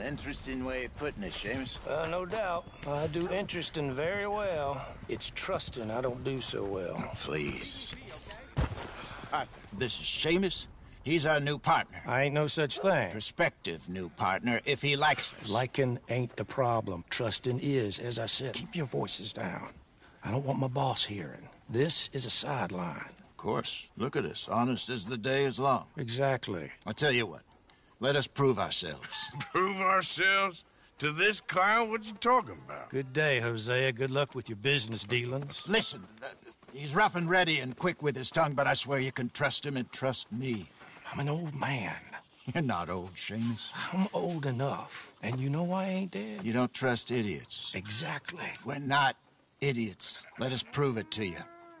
Interesting way of putting it, Seamus. No doubt. I do interesting very well. It's trusting I don't do so well. Please. This is Seamus. He's our new partner. I ain't no such thing. Prospective new partner, if he likes us. Liking ain't the problem. Trusting is. As I said, keep your voices down. I don't want my boss hearing. This is a sideline. Of course. Look at us. Honest as the day is long. Exactly. I tell you what. Let us prove ourselves. Prove ourselves? To this clown? What you talking about? Good day, Hosea. Good luck with your business dealings. Listen, he's rough and ready and quick with his tongue, but I swear you can trust him and trust me. I'm an old man. You're not old, Seamus. I'm old enough. And you know I ain't dead? You don't trust idiots. Exactly. We're not idiots. Let us prove it to you.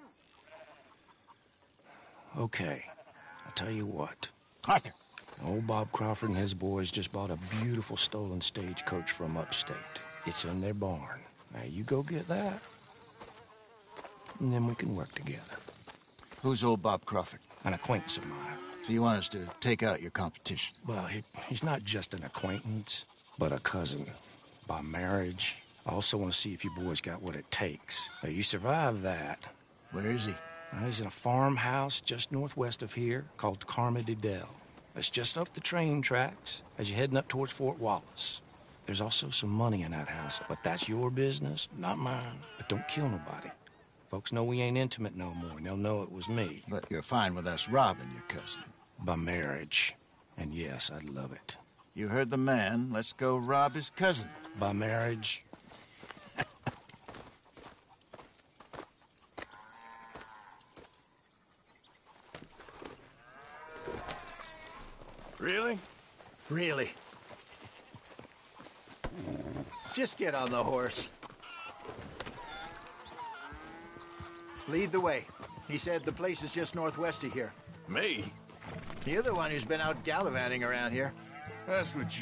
Okay. I'll tell you what. Arthur. Old Bob Crawford and his boys just bought a beautiful stolen stagecoach from upstate. It's in their barn. Now you go get that, and then we can work together. Who's old Bob Crawford? An acquaintance of mine. So you want us to take out your competition? Well, he's not just an acquaintance, but a cousin. By marriage. I also want to see if you boys got what it takes. Now, you survive that. Where is he? He's in a farmhouse just northwest of here called Carmody Dell. It's just up the train tracks as you're heading up towards Fort Wallace. There's also some money in that house, but that's your business, not mine. But don't kill nobody. Folks know we ain't intimate no more, and they'll know it was me. But you're fine with us robbing your cousin. By marriage. And yes, I'd love it. You heard the man. Let's go rob his cousin. By marriage. Really? Really? Just get on the horse. Lead the way. He said the place is just northwest of here. Me? You're the one who's been out gallivanting around here. That's what you...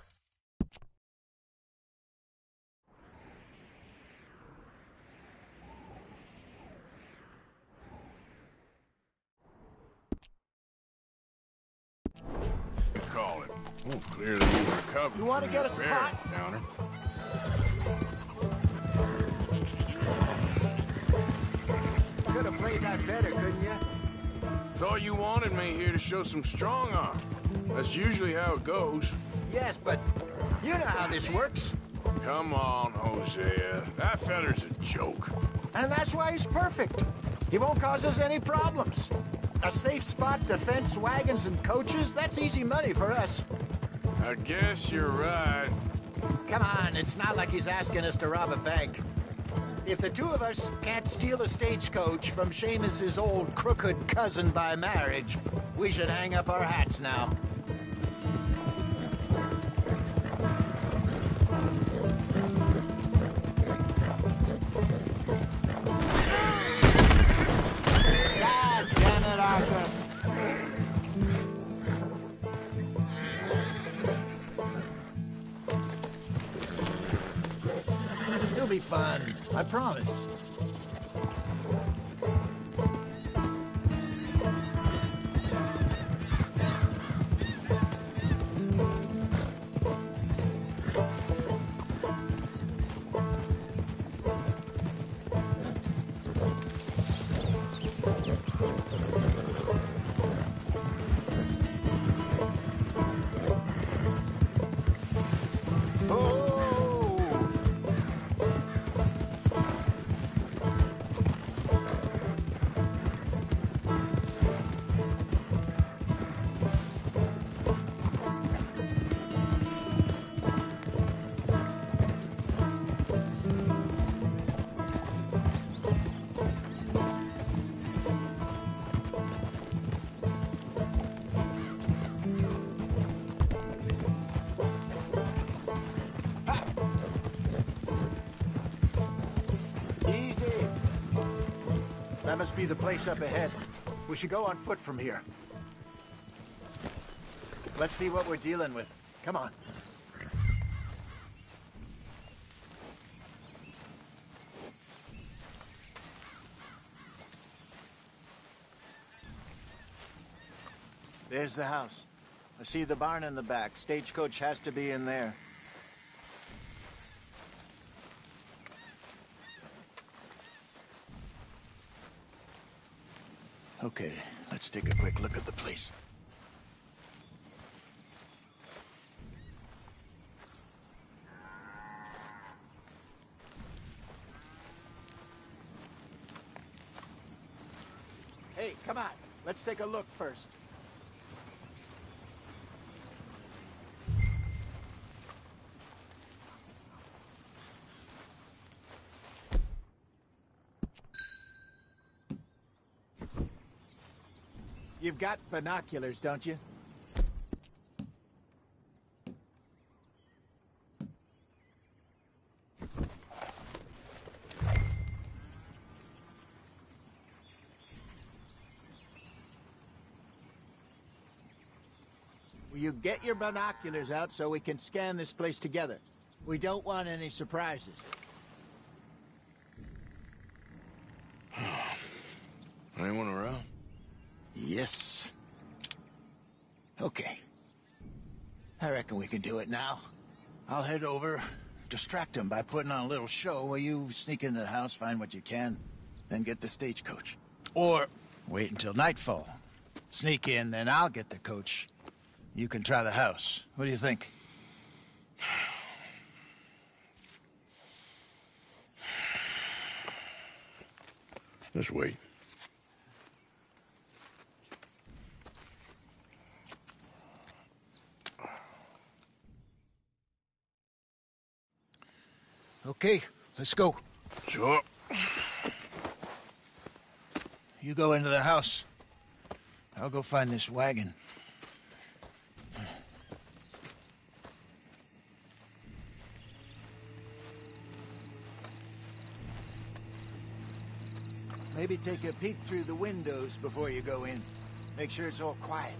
call it. Well, clearly you recovered. You want to get us a pot? Downer. Could have played that better, couldn't you? Thought you wanted me here to show some strong arm. That's usually how it goes. Yes, but you know how this works. Come on, Hosea. That feller's a joke. And that's why he's perfect. He won't cause us any problems. A safe spot to fence wagons and coaches, that's easy money for us. I guess you're right. Come on, it's not like he's asking us to rob a bank. If the two of us can't steal a stagecoach from Seamus's old crooked cousin by marriage, we should hang up our hats now. God damn it, Arthur. It'll be fun, I promise. That must be the place up ahead. We should go on foot from here. Let's see what we're dealing with. Come on. There's the house. I see the barn in the back. Stagecoach has to be in there. Okay, let's take a quick look at the place. Hey, come on. Let's take a look first. You've got binoculars, don't you? Will you get your binoculars out so we can scan this place together? We don't want any surprises. Anyone around? Yes. Okay. I reckon we can do it now. I'll head over, distract them by putting on a little show while you sneak into the house, find what you can, then get the stagecoach. Or wait until nightfall. Sneak in, then I'll get the coach. You can try the house. What do you think? Just wait. Okay, let's go. Sure. You go into the house. I'll go find this wagon. Maybe take a peek through the windows before you go in. Make sure it's all quiet.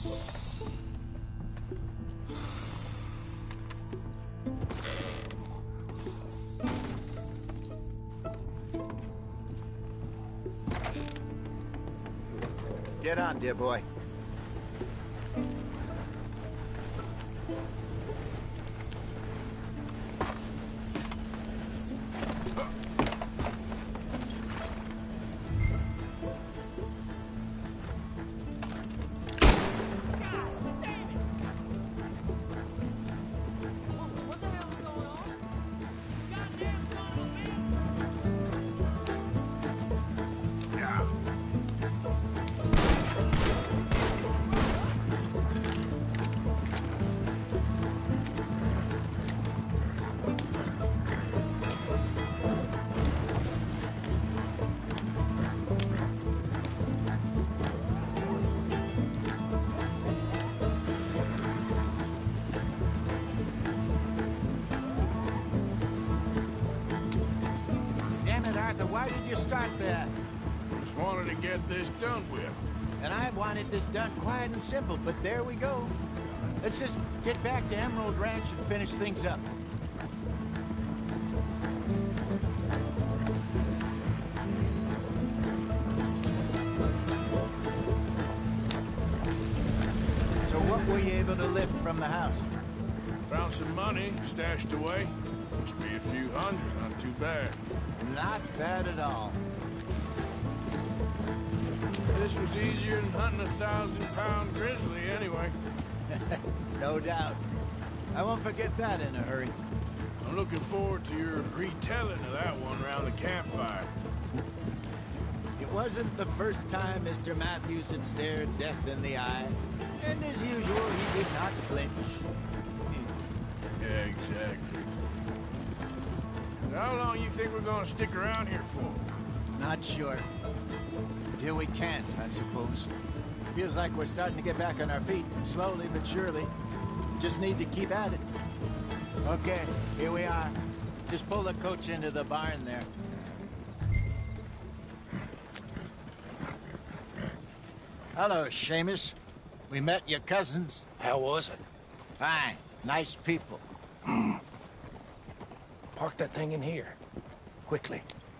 Get on, dear boy. Why did you start that? Just wanted to get this done with. And I wanted this done quiet and simple, but there we go. Let's just get back to Emerald Ranch and finish things up. So what were you able to lift from the house? Found some money stashed away. Must be a few hundred, not too bad. Not bad at all. This was easier than hunting a 1,000-pound grizzly anyway. No doubt. I won't forget that in a hurry. I'm looking forward to your retelling of that one around the campfire. It wasn't the first time Mr. Matthews had stared death in the eye. And as usual, he did not flinch. Yeah, exactly. How long you think we're gonna stick around here for? Not sure. Until we can't, I suppose. Feels like we're starting to get back on our feet, slowly but surely. Just need to keep at it. Okay, here we are. Just pull the coach into the barn there. Hello, Seamus. We met your cousins. How was it? Fine. Nice people. Park that thing in here. Quickly.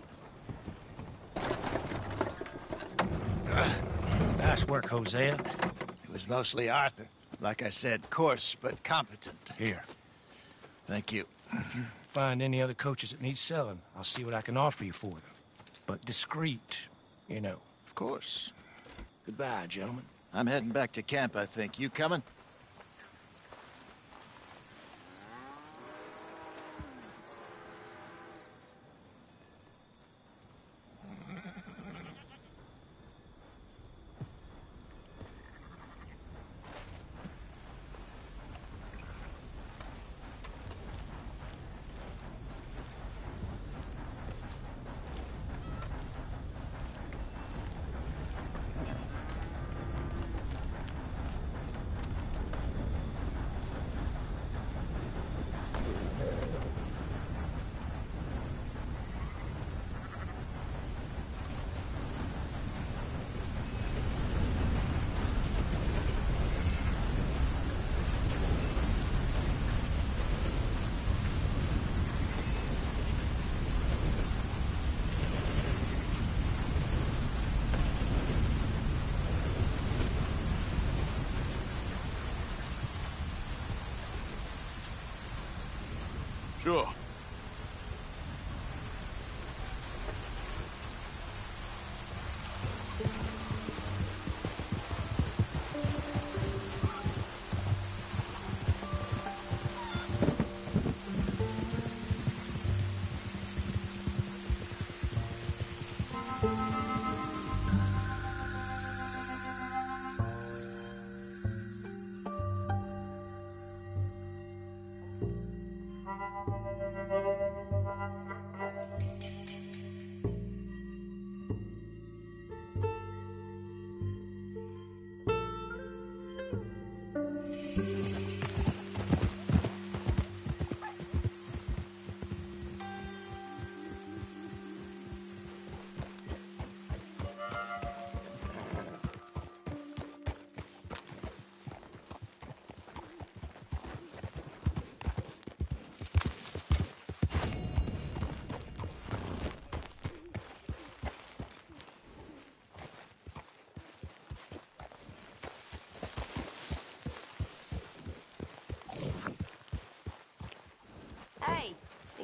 Nice work, Hosea. It was mostly Arthur. Like I said, coarse but competent. Here. Thank you. If you find any other coaches that need selling, I'll see what I can offer you for them. But discreet, you know. Of course. Goodbye, gentlemen. I'm heading back to camp, I think. You coming? Sure.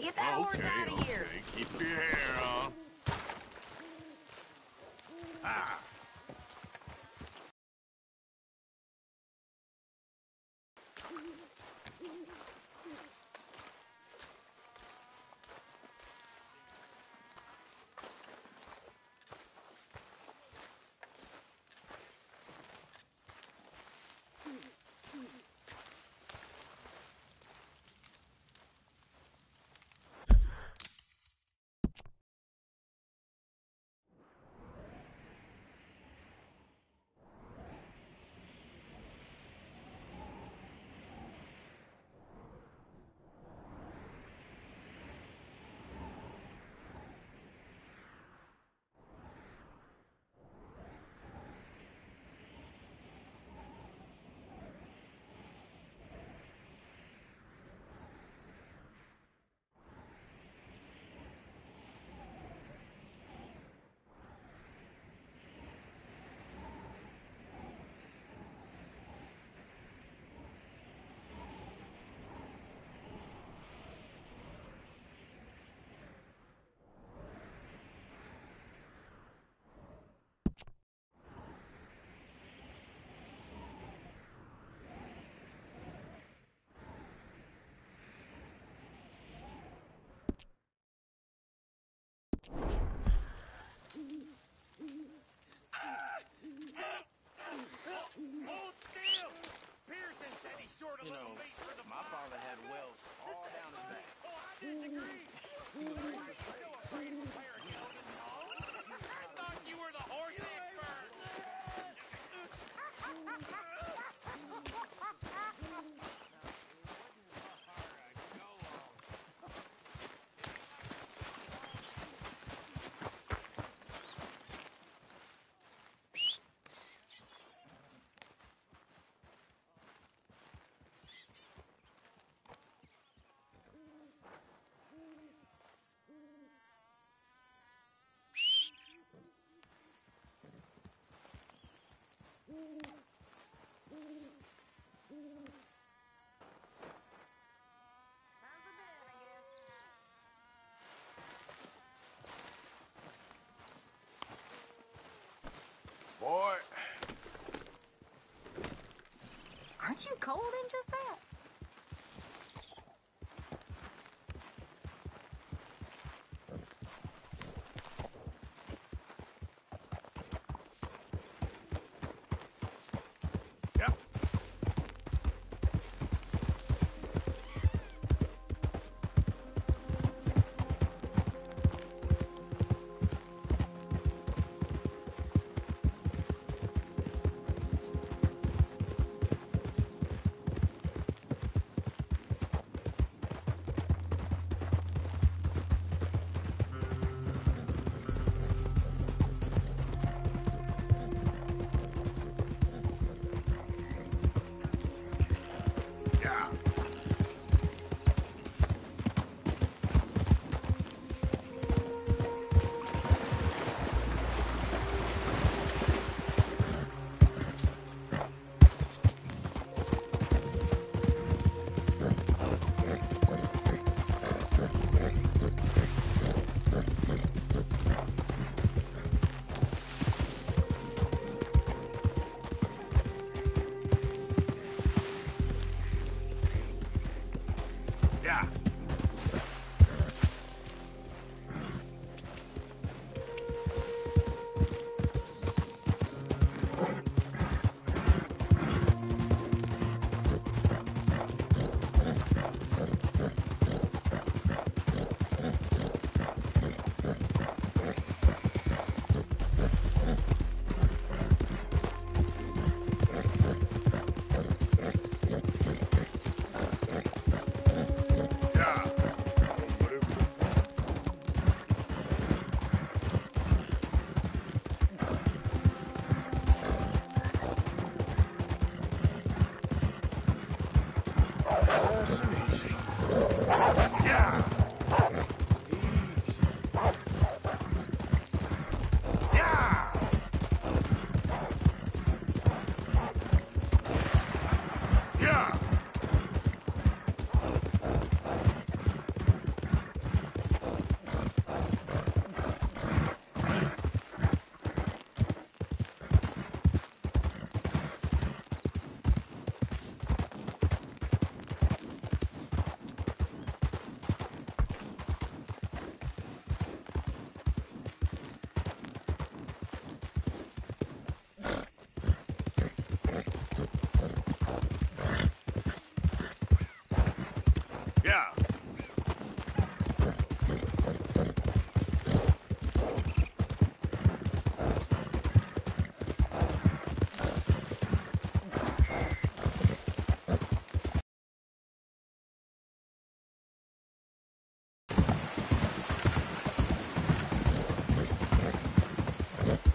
Get that horse out of here. Keep your hair on. Ah! Hold still! Pearson said he's short a little meat for the my father had welts all down his back. Oh, I disagree! You are so afraid of a pair of gentlemen, Paul. I thought you were the horse expert! Time for bed, I guess. Boy, Aren't you cold in just that? yep.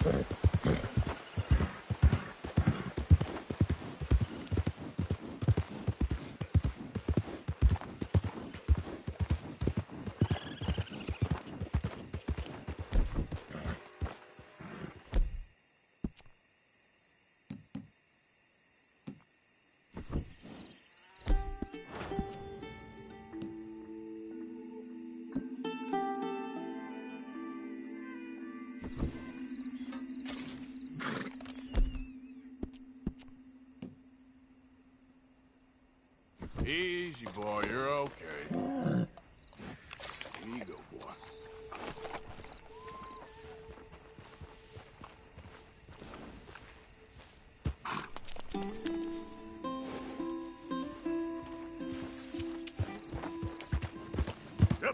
Easy, boy. You're okay. Here you go, boy. Yep.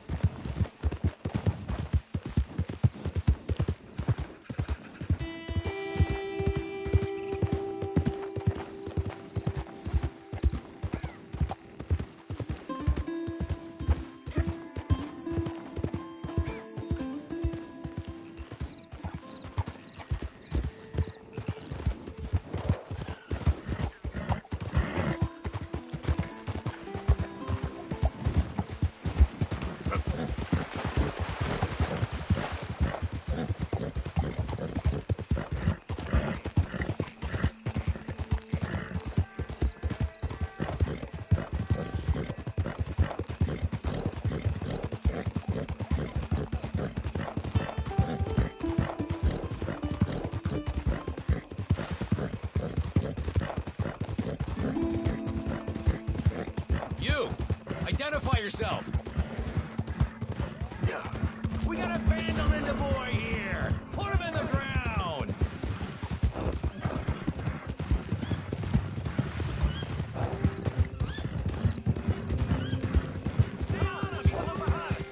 You! Identify yourself! We got a vandal in the boy here! Put him in the ground! Stay on us! Come behind us!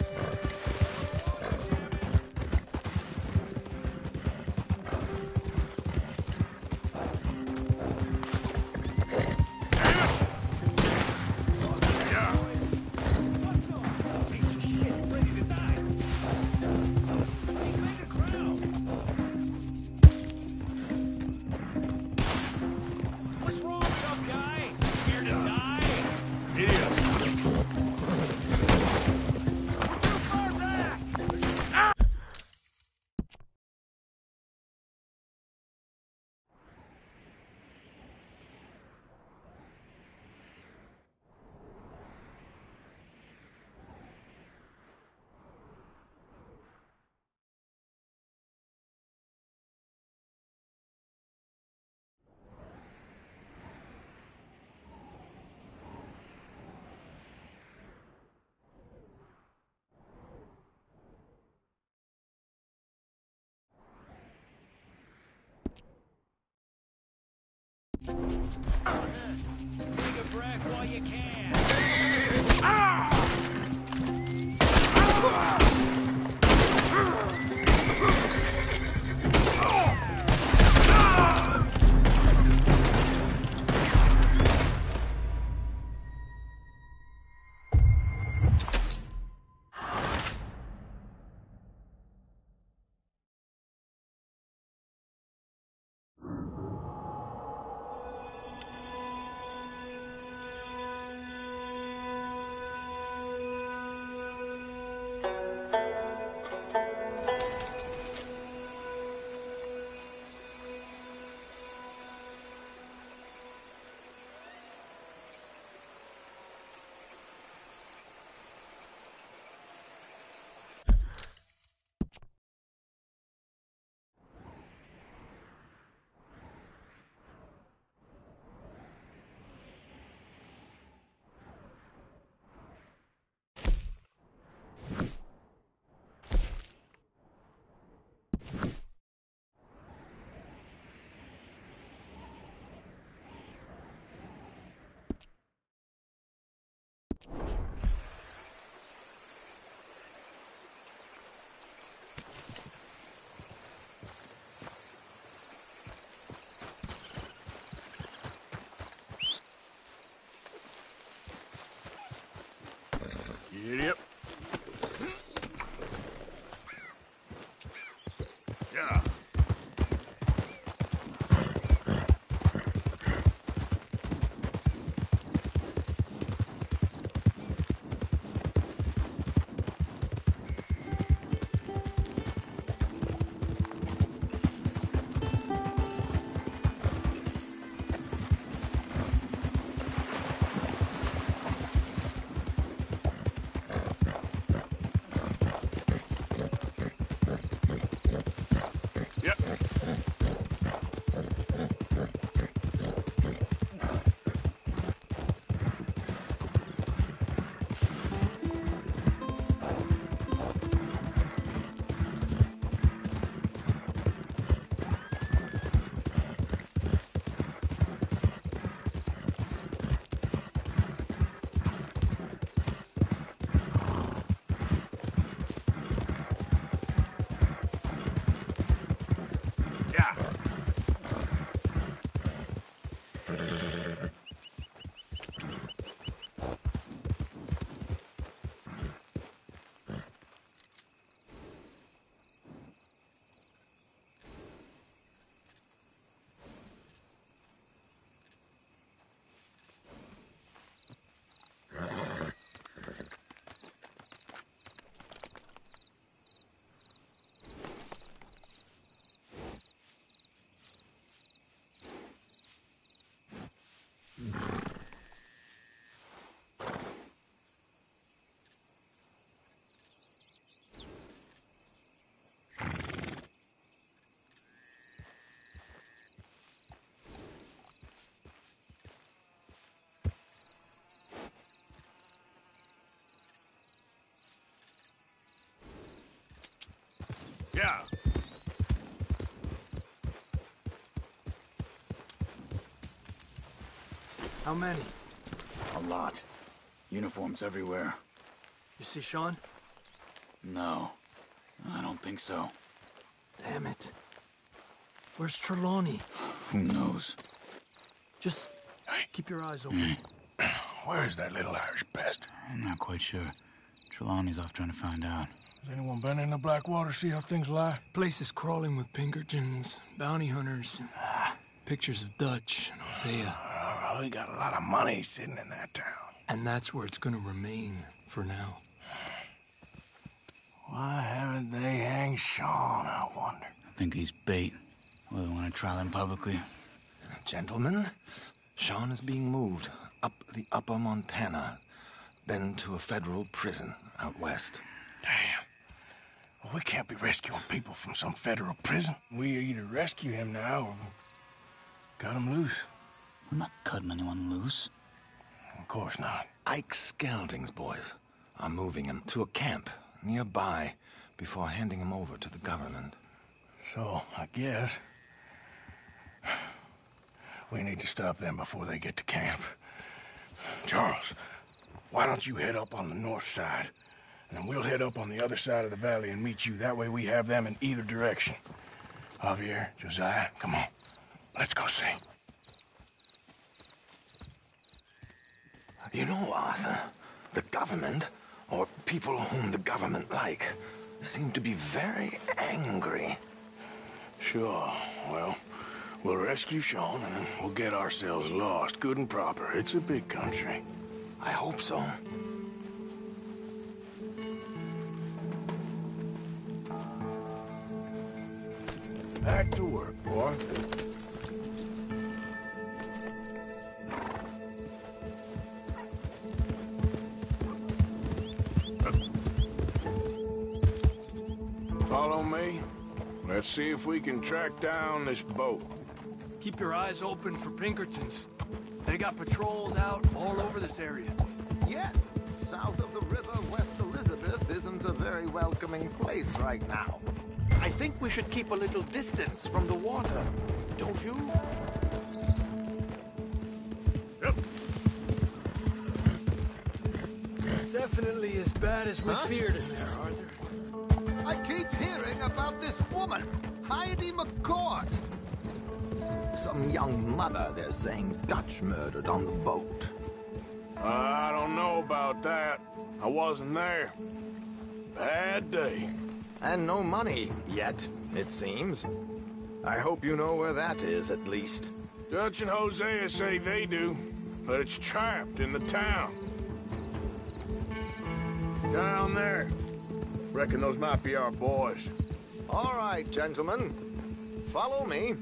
What's wrong, tough guy? Scared to die? Idiot. Too far back! Take a breath while you can. Idiot. Yeah. Yeah. How many? A lot. Uniforms everywhere. You see Sean? No, I don't think so. Damn it. Where's Trelawney? Who knows? Just keep your eyes open. Where is that little Irish pest? I'm not quite sure. Trelawney's off trying to find out. Has anyone been in the Blackwater, see how things lie? Place is crawling with Pinkertons, bounty hunters, pictures of Dutch and Hosea. Well, we got a lot of money sitting in that town. And that's where it's gonna remain for now. Why haven't they hanged Sean, I wonder? I think he's bait. Well, they want to trial him publicly. Gentlemen, Sean is being moved up the upper Montana, then to a federal prison out west. Damn. Well, we can't be rescuing people from some federal prison. We either rescue him now or cut him loose. I'm not cutting anyone loose. Of course not. Ike Skelding's boys are moving him to a camp nearby before handing him over to the government. So, I guess we need to stop them before they get to camp. Charles, why don't you head up on the north side, and then we'll head up on the other side of the valley and meet you. That way we have them in either direction. Javier, Josiah, come on. Let's go see. You know, Arthur, the government, or people whom the government like, seem to be very angry. Sure. Well, we'll rescue Sean, and then we'll get ourselves lost, good and proper. It's a big country. I hope so. Back to work, boy. Follow me. Let's see if we can track down this boat. Keep your eyes open for Pinkertons. They got patrols out all over this area. Yet, south of the river, West Elizabeth isn't a very welcoming place right now. I think we should keep a little distance from the water, don't you? Yep. Definitely as bad as we feared in there, Arthur. I keep hearing about this woman, Heidi McCourt. Some young mother, they're saying, Dutch murdered on the boat. I don't know about that. I wasn't there. Bad day. And no money yet, it seems. I hope you know where that is, at least. Dutch and Hosea say they do, but it's trapped in the town. Down there. Reckon those might be our boys. All right, gentlemen. Follow me.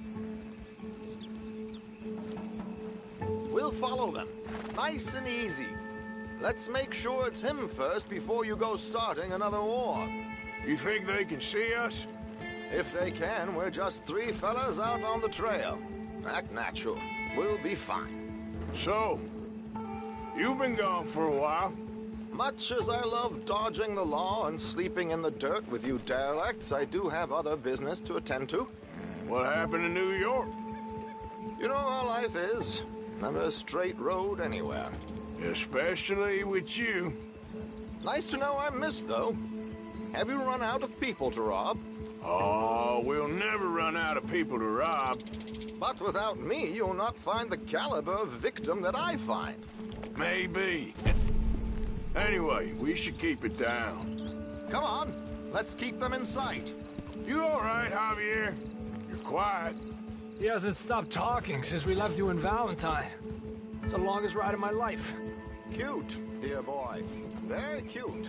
We'll follow them. Nice and easy. Let's make sure it's him first before you go starting another war. You think they can see us? If they can, we're just three fellas out on the trail. Act natural. We'll be fine. So, you've been gone for a while. Much as I love dodging the law and sleeping in the dirt with you derelicts, I do have other business to attend to. What happened in New York? You know how life is. Never a straight road anywhere. Especially with you. Nice to know I'm missed, though. Have you run out of people to rob? Oh, we'll never run out of people to rob. But without me, you'll not find the caliber of victim that I find. Maybe. Anyway, we should keep it down. Come on, let's keep them in sight. You all right, Javier? You're quiet. He hasn't stopped talking since we left you in Valentine. It's the longest ride of my life. Cute, dear boy. Very cute.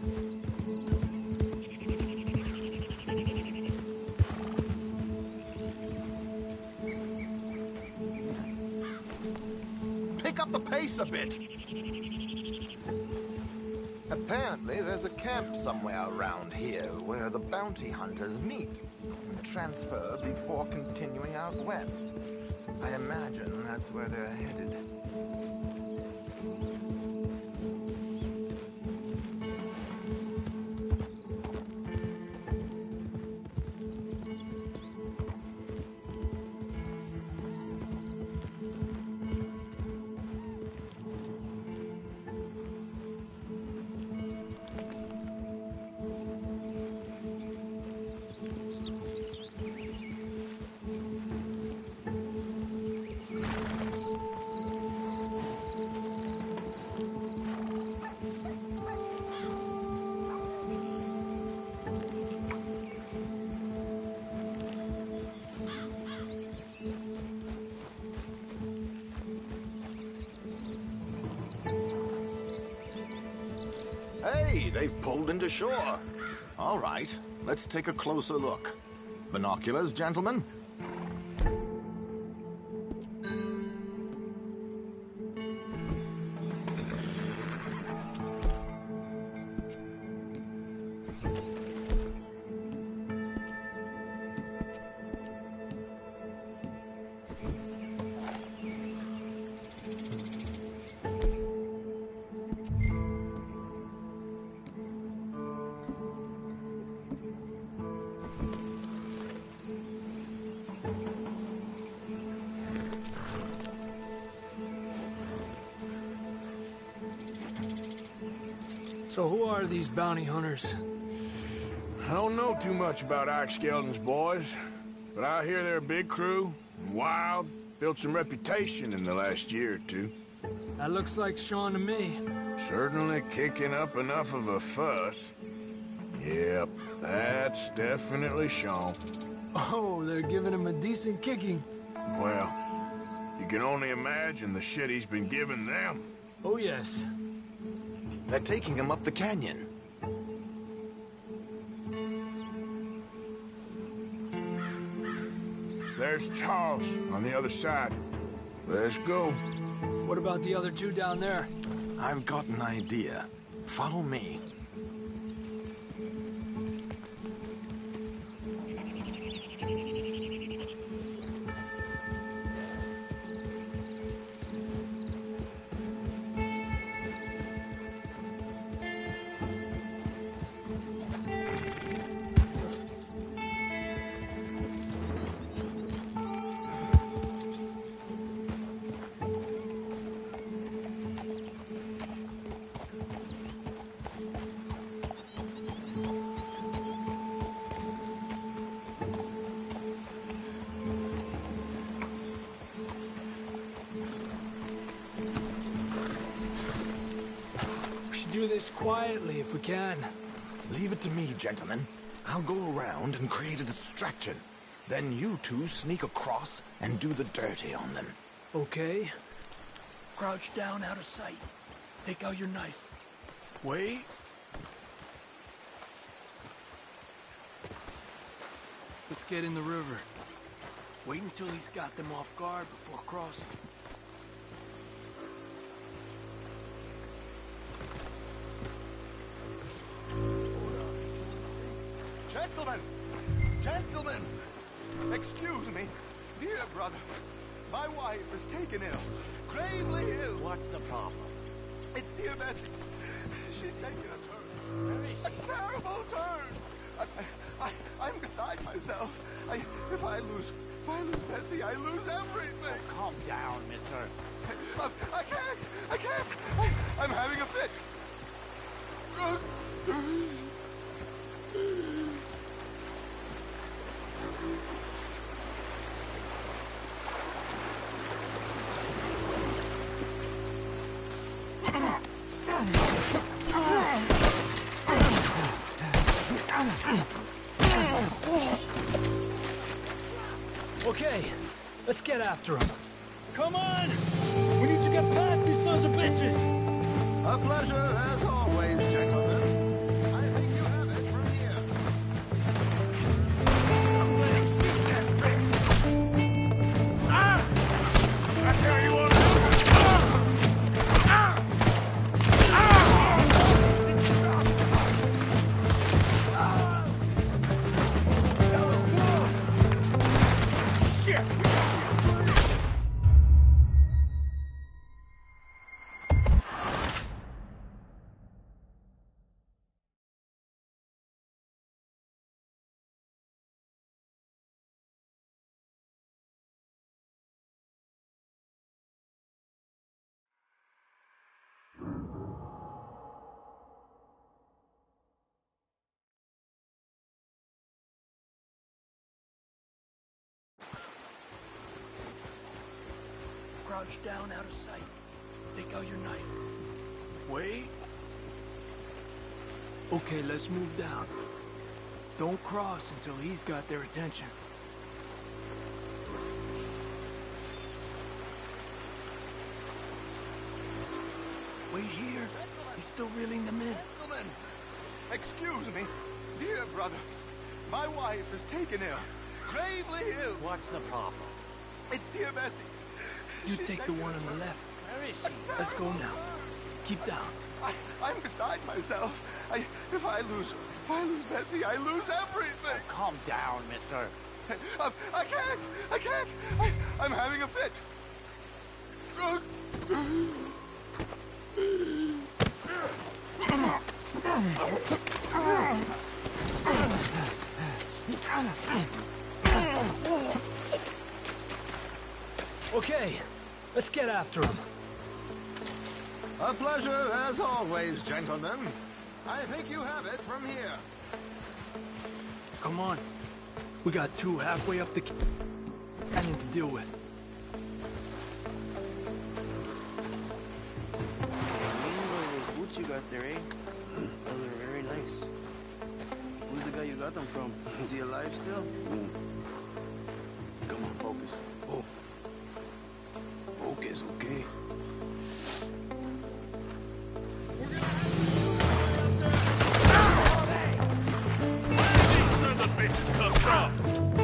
Pick up the pace a bit. Apparently, there's a camp somewhere around here where the bounty hunters meet and transfer before continuing out west. I imagine that's where they're headed. they've pulled into shore. All right, let's take a closer look. Binoculars, gentlemen? So who are these bounty hunters? I don't know too much about Ike Skeldon's boys, but I hear they're a big crew, and wild, built some reputation in the last year or two. That looks like Sean to me. Certainly kicking up enough of a fuss. Yep, that's definitely Sean. Oh, they're giving him a decent kicking. Well, you can only imagine the shit he's been giving them. Oh, yes. They're taking him up the canyon. There's Charles on the other side. Let's go. What about the other two down there? I've got an idea. Follow me. Do this quietly if we can. Leave it to me, gentlemen. I'll go around and create a distraction. Then you two sneak across and do the dirty on them. Okay. Crouch down out of sight. Take out your knife. Wait. Let's get in the river. Wait until he's got them off guard before crossing. Gentlemen! Excuse me. Dear brother, my wife is taken ill. Gravely ill. What's the problem? It's dear Bessie. She's taken a turn. Where is she? A terrible turn. I'm beside myself. If I lose Bessie, I lose everything. Oh, calm down, mister. I can't. I'm having a fit. Okay, let's get after him. Come on! We need to get past these sons of bitches! A pleasure, as always, gentlemen. I think you have it from here. Somebody shoot that prick! Ah! That's how you want to do it! Ah! That was close! Shit! Crouch down out of sight. Take out your knife. Wait. Okay, let's move down. Don't cross until he's got their attention. Wait here. He's still reeling them in. Gentlemen, Excuse me. Dear brothers, my wife is taken ill. Gravely ill. What's the problem? It's dear Bessie. You take the one on the left. Where is she? Let's go now. Keep down. I'm beside myself. If I lose Bessie, I lose everything. Calm down, mister. I can't. I'm having a fit. Okay, let's get after him. A pleasure as always, gentlemen. I think you have it from here. Come on. We got two halfway up the canyon to deal with. Those boots you got there, eh? Those are very nice. Who's the guy you got them from? Is he alive still? Come on, focus. Oh. Focus, okay? These sons of bitches cuffed up!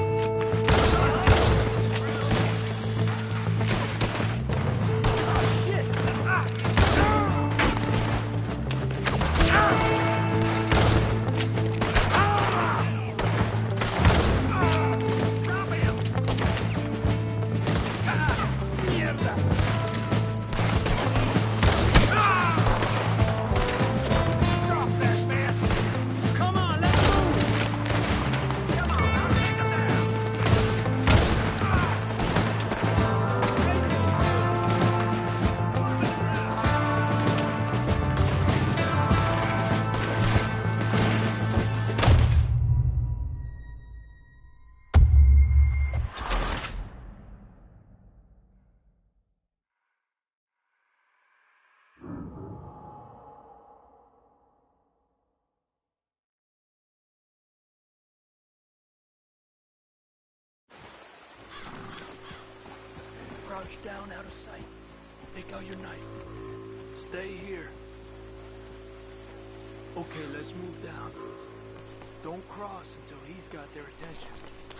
Crouch down out of sight. Take out your knife. Stay here. Okay, let's move down. Don't cross until he's got their attention.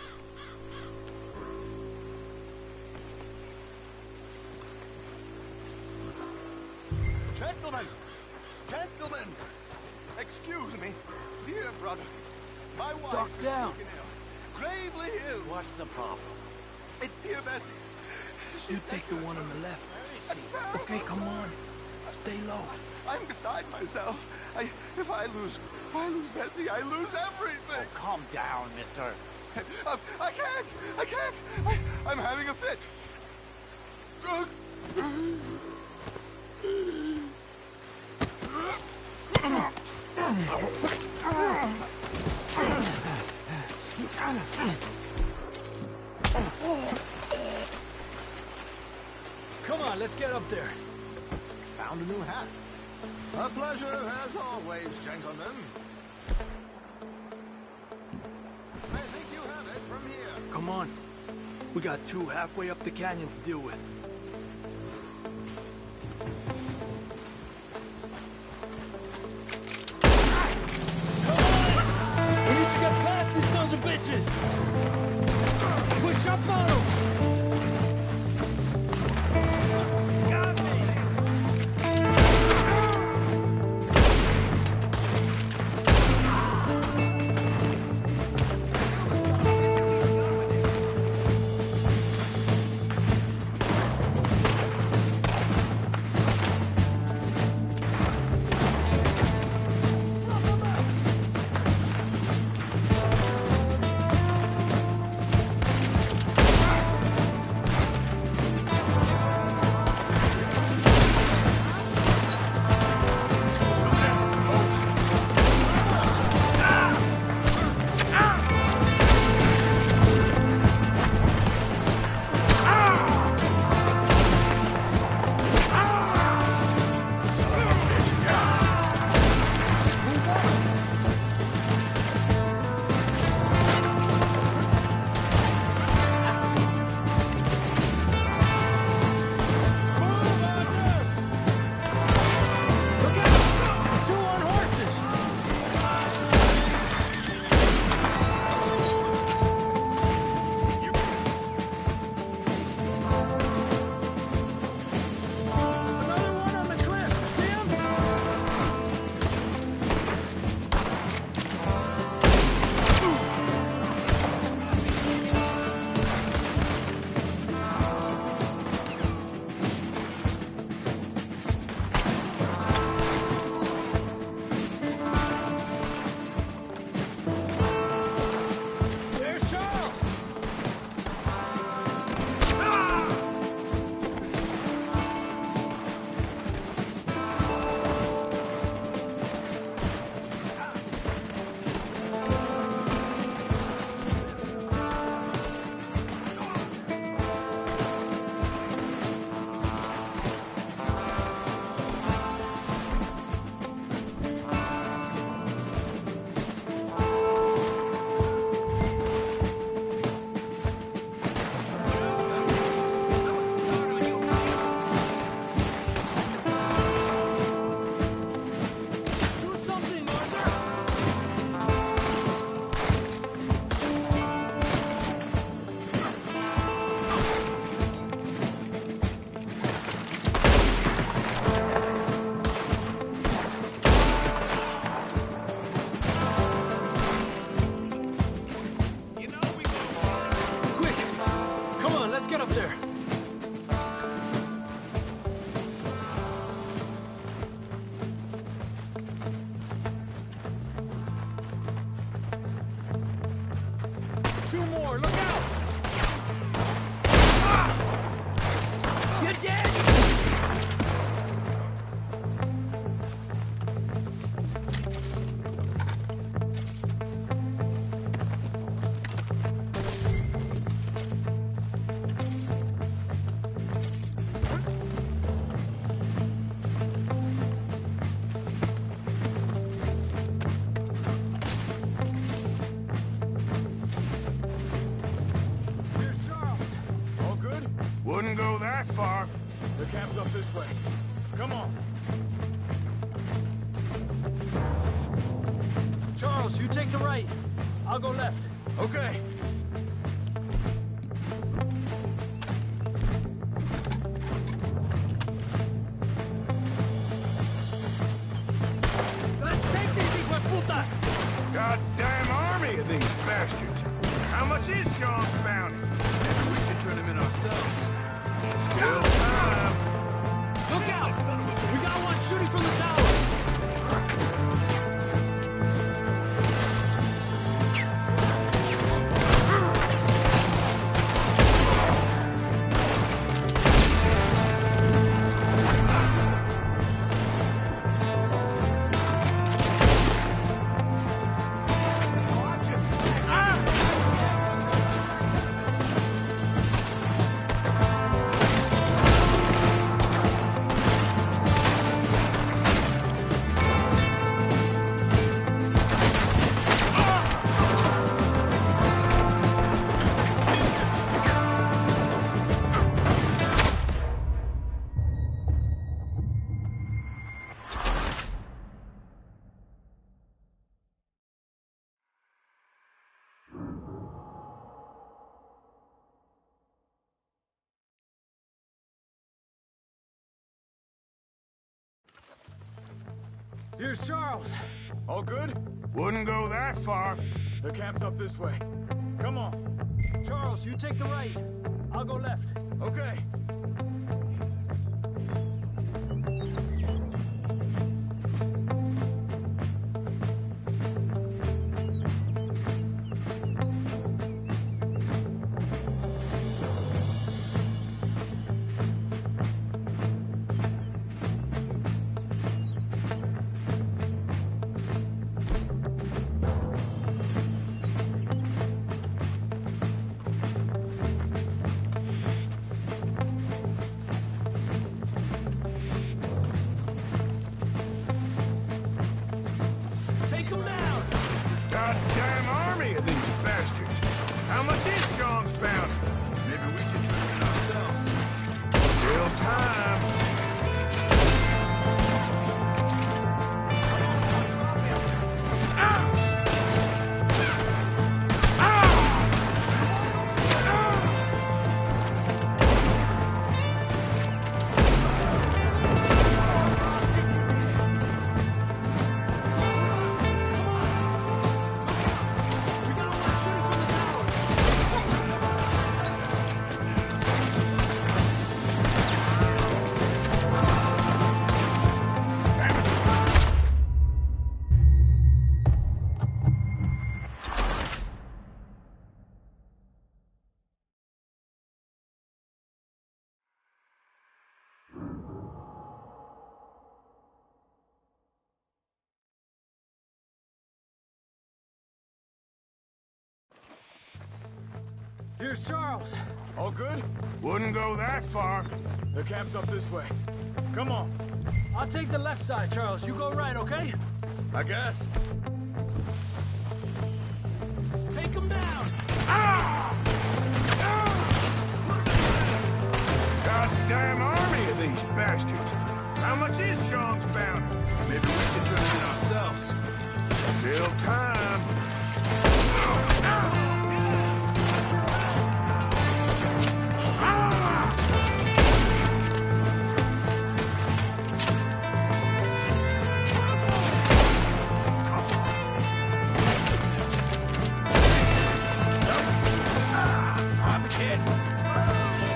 Gentlemen! Excuse me. Dear brothers, my wife Duck is down. taken ill. Gravely ill. What's the problem? It's dear Bessie. You take the one on the left. Okay, come on. Stay low. I'm beside myself. If I lose Bessie, I lose everything. Calm down, mister. I can't. I'm having a fit. Come on, let's get up there. Found a new hat. A pleasure as always, gentlemen. I think you have it from here. Come on. We got two halfway up the canyon to deal with. We need to get past these sons of bitches! Push up on them! Got me! get up there. Two more, look out! Ah! You're dead! Wouldn't go that far. The camp's up this way. Come on. Charles, you take the right. I'll go left. Okay. Let's take these hijueputas! Goddamn army of these bastards. How much is Sean's bounty? Maybe we should turn him in ourselves. Still time. Look out! We got one shooting from the tower! Here's Charles. All good? Wouldn't go that far. The camp's up this way. Come on. Charles, you take the right. I'll go left. Okay. Take him down! Goddamn army of these bastards. How much is Sean's bounty? Maybe we should turn him in ourselves. Still time. Here's Charles. All good? Wouldn't go that far. The camp's up this way. Come on. I'll take the left side, Charles. You go right, okay? I guess. Take him down! Goddamn army of these bastards. How much is Sean's bounty? Maybe we should turn him in ourselves. Still time. I'm a kid.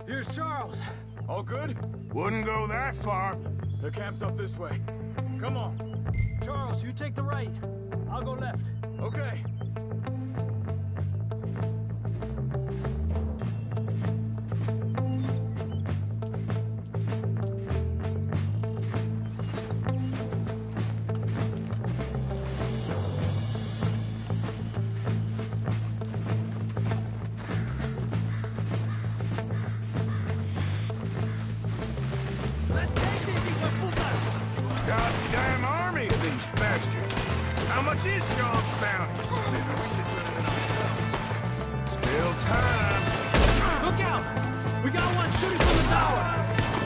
Here's Charles. All good? Wouldn't go that far. The camp's up this way. Come on. Charles, you take the right. I'll go left. Okay. Goddamn army of these bastards. How much is Sean's bounty? Maybe we should put it in ourselves. Still time. Look out! We got one shooting from the tower!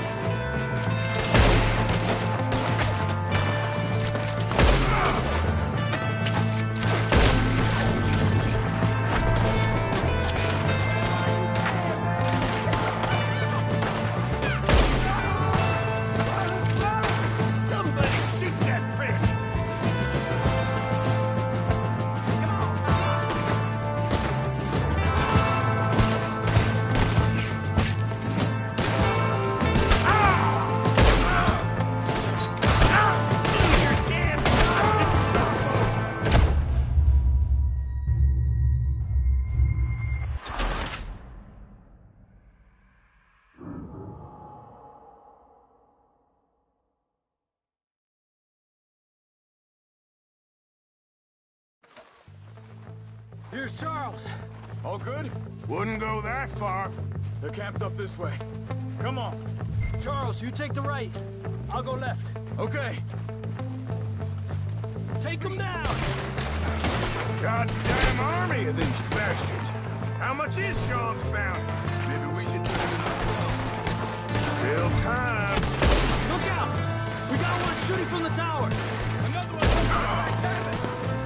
Here's Charles. All good? Wouldn't go that far. The camp's up this way. Come on. Charles, you take the right. I'll go left. Okay. Take them down! Goddamn army of these bastards. How much is Sean's bounty? Maybe we should put it in ourselves. Still time. Look out! We got one shooting from the tower! Another one from the cabin!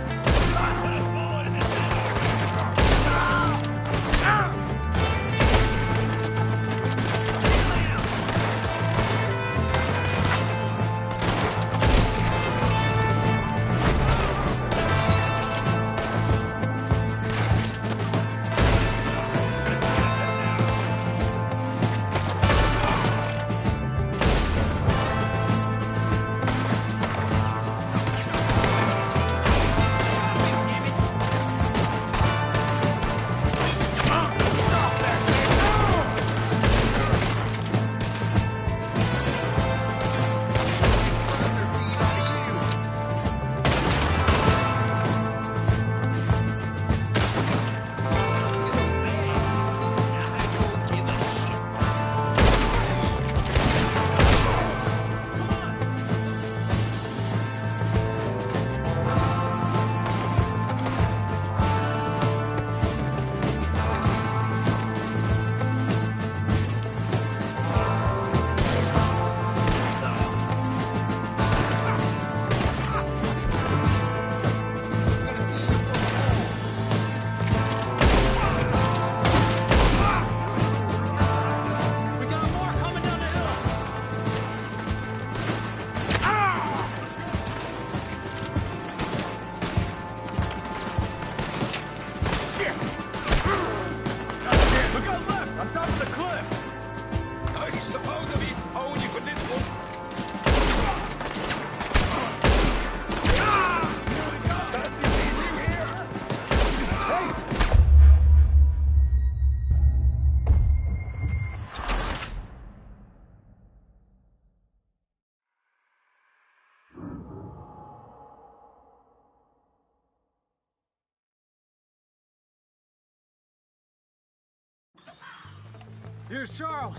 Here's Charles.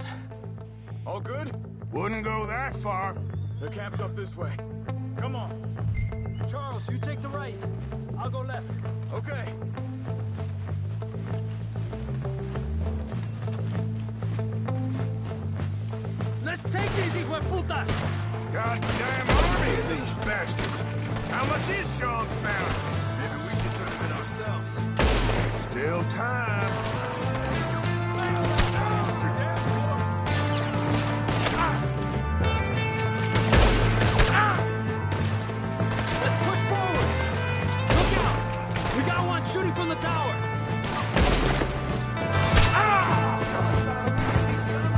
All good? Wouldn't go that far. The camp's up this way. Come on. Charles, you take the right. I'll go left. Okay. Let's take these hijueputas! Goddamn army of these bastards. How much is Sean's bounty? Maybe we should turn it in ourselves. Still time. Shooting from the tower!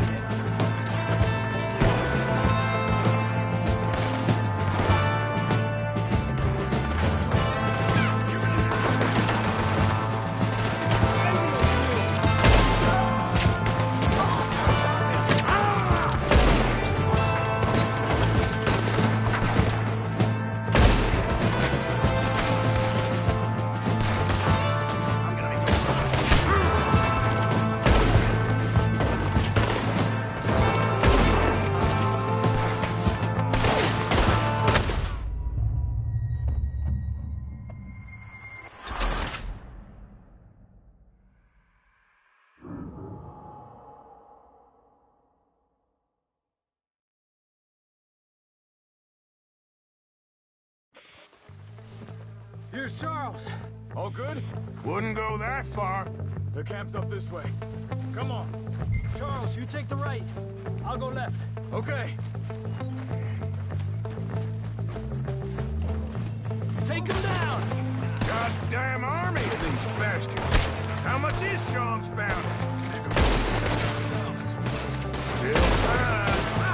Here's Charles. All good? Wouldn't go that far. The camp's up this way. Come on. Charles, you take the right. I'll go left. Okay. Take him down! Goddamn army of these bastards. How much is Sean's bounty? Still time.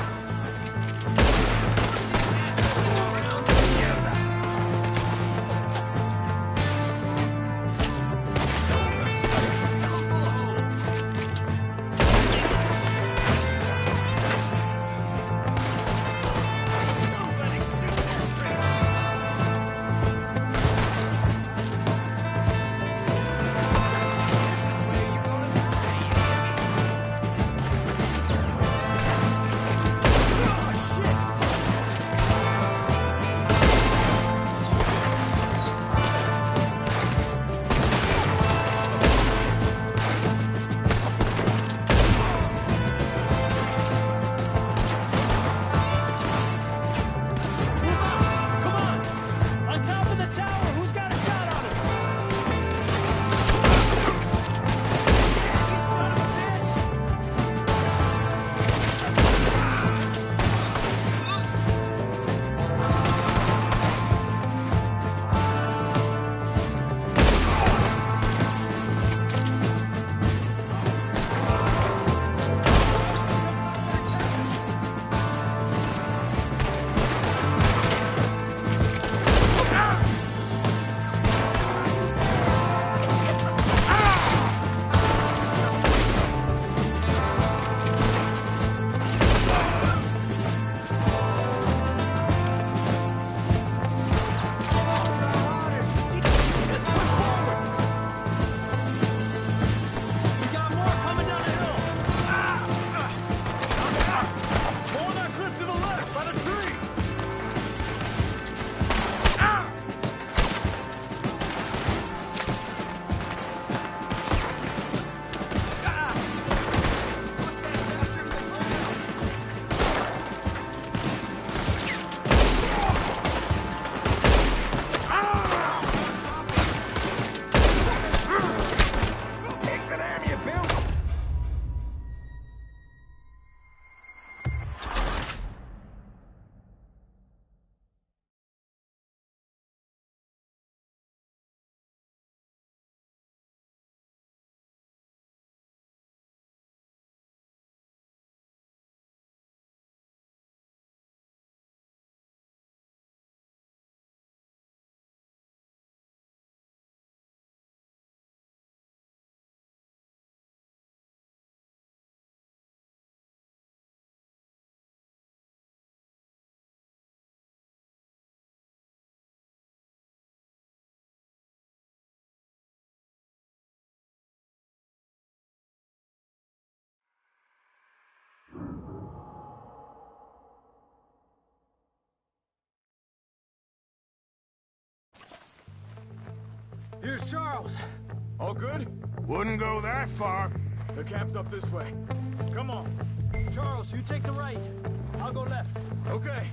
Here's Charles. All good? Wouldn't go that far. The camp's up this way. Come on. Charles, you take the right. I'll go left. Okay.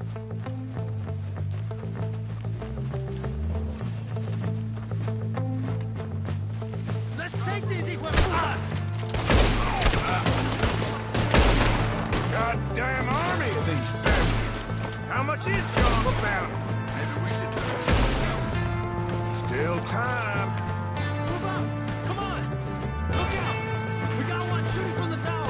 Let's take these hijueputas! Goddamn army of these bastards. How much is Sean's bounty? Maybe we should try something else. Still time. Move up! Come on! Look out! We got one shooting from the tower!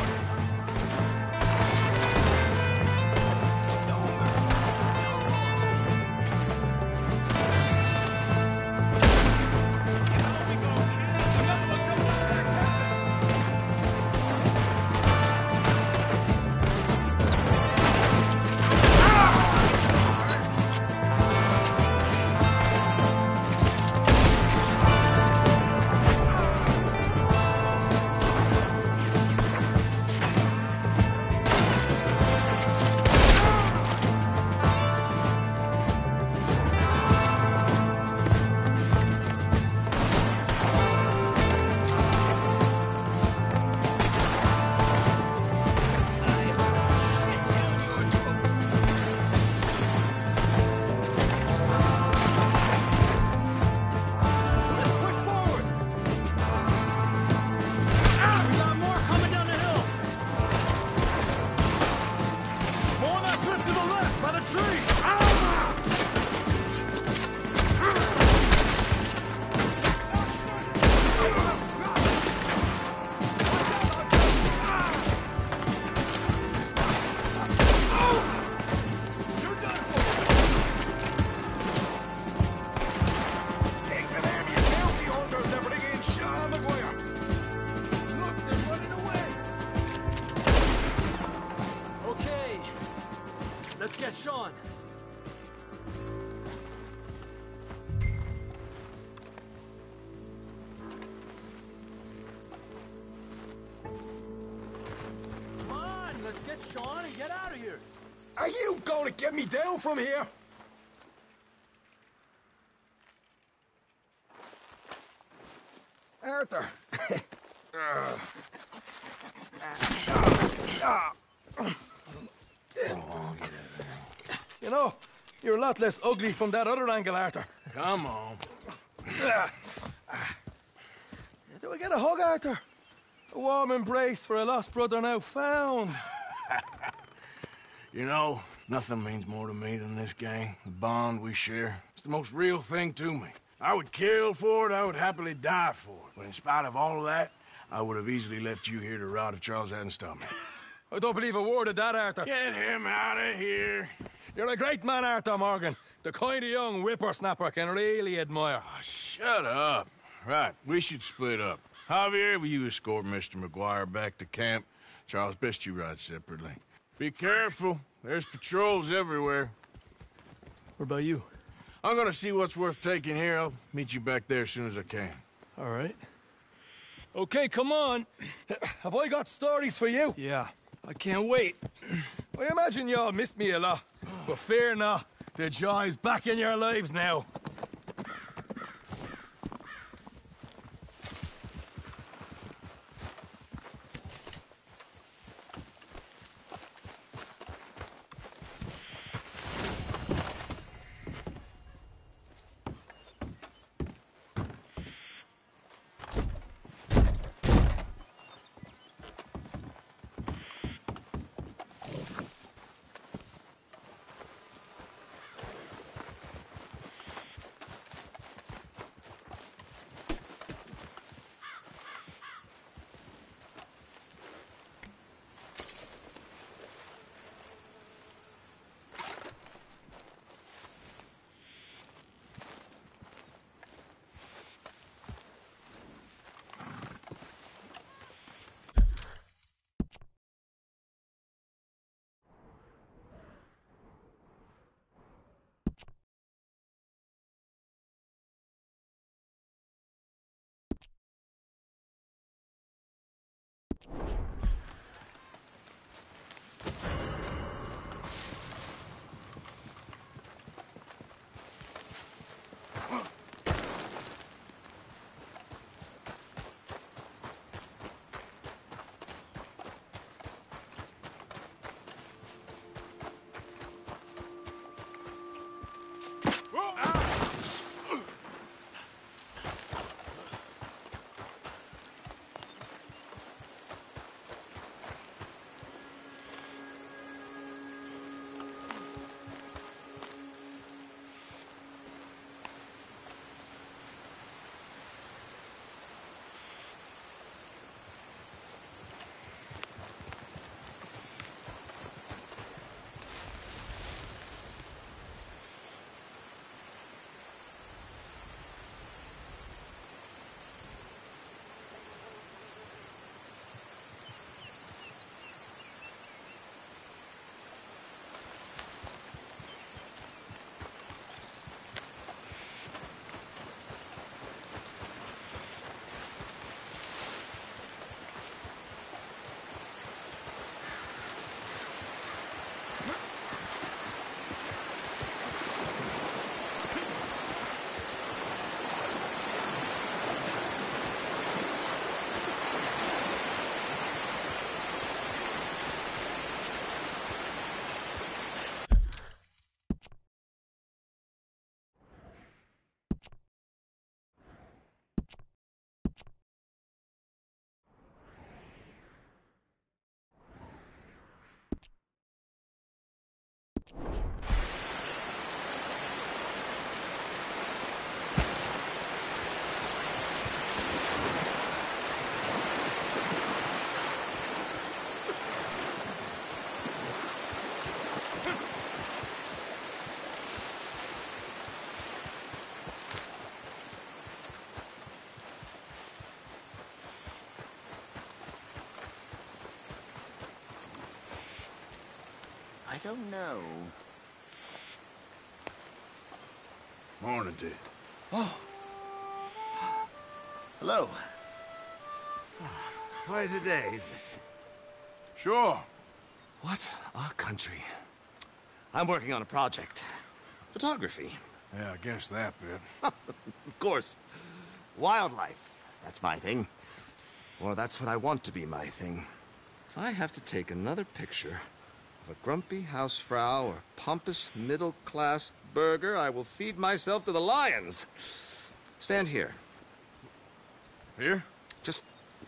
Sean. Come on, let's get Sean and get out of here. Are you going to get me down from here? Arthur. You know, you're a lot less ugly from that other angle, Arthur. Come on. Do I get a hug, Arthur? A warm embrace for a lost brother now found. You know, nothing means more to me than this gang, the bond we share. It's the most real thing to me. I would kill for it, I would happily die for it. But in spite of all of that, I would have easily left you here to rot if Charles hadn't stopped me. I don't believe a word of that, Arthur. Get him out of here. You're a great man, Arthur Morgan. The kind of young whippersnapper can really admire. Oh, shut up. Right, we should split up. Javier, will you escort Mr. McGuire back to camp? Charles, best you ride separately. Be careful. There's patrols everywhere. What about you? I'm gonna see what's worth taking here. I'll meet you back there as soon as I can. All right. Okay, come on. Have I got stories for you? Yeah, I can't wait. I imagine y'all missed me a lot, but fear not. The joy's back in your lives now. I don't know. Hornady. Oh. Hello. Quite a day, isn't it? Sure. What a country. I'm working on a project. Photography. Yeah, I guess that bit. Of course. Wildlife. That's my thing. Or that's what I want to be my thing. If I have to take another picture of a grumpy housefrau or pompous middle-class burger, I will feed myself to the lions. Stand here. Here? Just...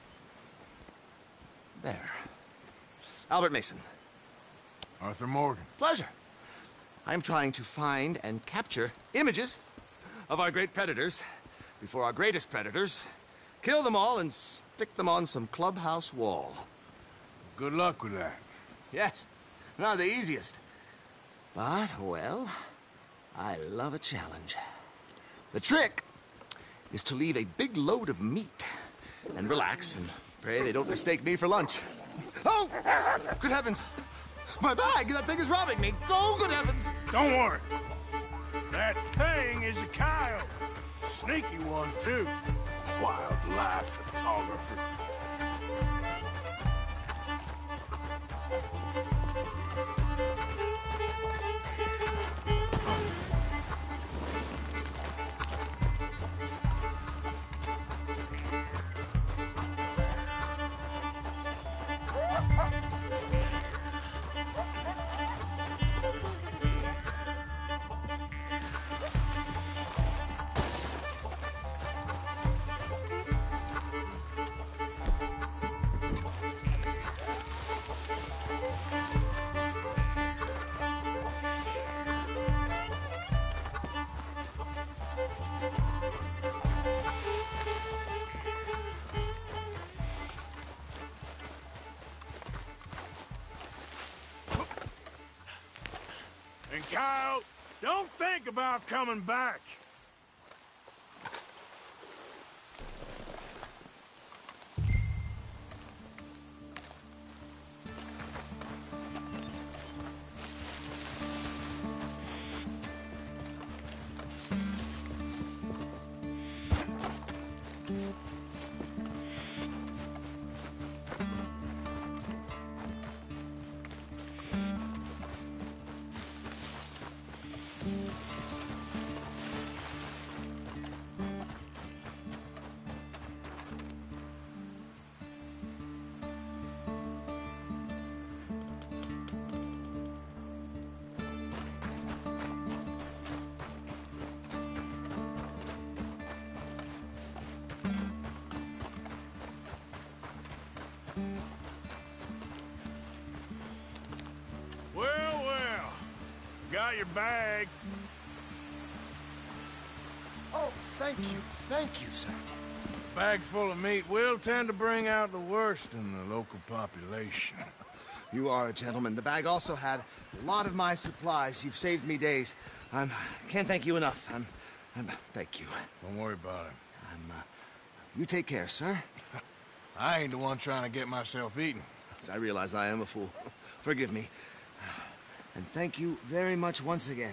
there. Albert Mason. Arthur Morgan. Pleasure. I'm trying to find and capture images of our great predators before our greatest predators kill them all and stick them on some clubhouse wall. Good luck with that. Yes, not the easiest. But, well, I love a challenge. The trick is to leave a big load of meat and relax and pray they don't mistake me for lunch. Oh! Good heavens! My bag! That thing is robbing me! Oh, good heavens! Don't worry. That thing is a coyote. Sneaky one, too. Wildlife photographer. And Kyle, don't think about coming back. Well, well. Got your bag. Oh, thank you, sir. Bag full of meat will tend to bring out the worst in the local population. You are a gentleman. The bag also had a lot of my supplies. You've saved me days. Can't thank you enough. Thank you. Don't worry about it. You take care, sir. I ain't the one trying to get myself eaten. I realize I am a fool. Forgive me. And thank you very much once again.